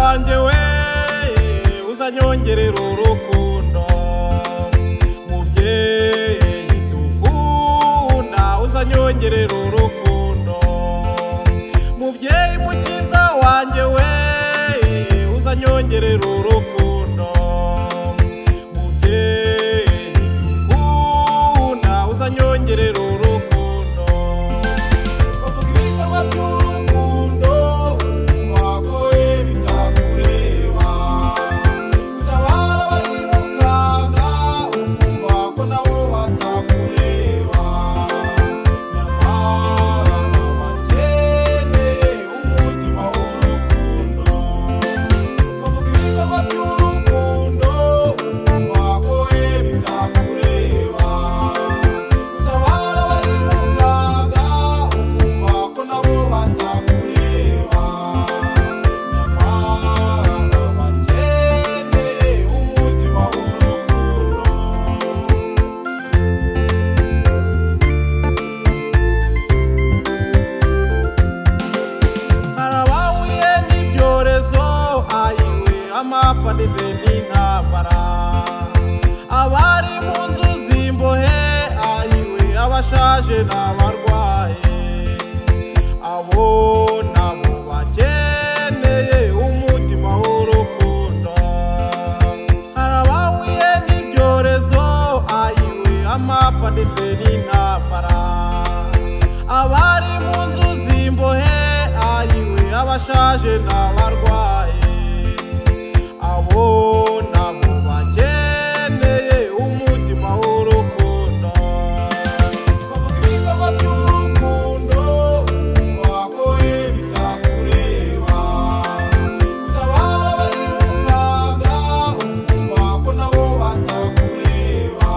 wanjye we uzanyongerera urukundo mubyeyi dukunda uzanyongerera urukundo mubyeyi mukiza wanjye we uzanyongerera urukundo mubyeyi dukunda uzanyongerera urukundo bavuga ibikorwa by'urukundo wakoye bitakureba utabara bari mu kaga ukumva ko nabo batakureba nyamara bakeneye umutima w'urukundo bavuga ibikorwa by'urukundo wakoye bitakureba utabara bari mu kaga ukumva ko nabo batakureba nyamara bakeneye umutima w'urukundo harabahuye n'ibyorezo ayiwe amapfa ndetse n'intambara abari mu nzu z'imbohe ayiwe abashaje n'abarwaye abo nabo bakeneye umutima w'urukundo harabahuye n'ibyorezo ayiwe amapfa ndetse n'intambara abari mu nzu z'imbohe ayiwe abashaje n'abarwaye abo nabo bakeneye umutima w'urukundo bavuga ibikorwa by'urukundo wakoye bitakureba utabara bari mu kaga ukumva ko nabo batakureba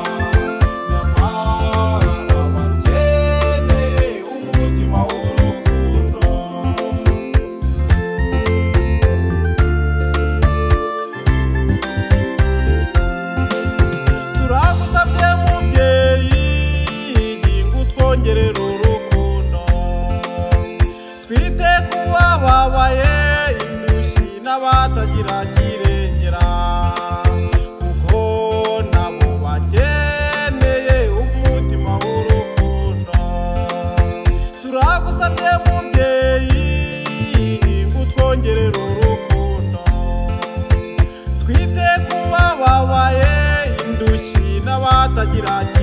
nyamara bakeneye umutima w'urukundo turagusabye mubyeyi ngo utwongerere urukundo twite ku bababaye indushyi n'abatagira kirengera kuko nabo bakeneye umutima w'urukundo turagusabye mubyeyi ngo utwongerere urukundo twite ku bababaye indushyi n'abatagira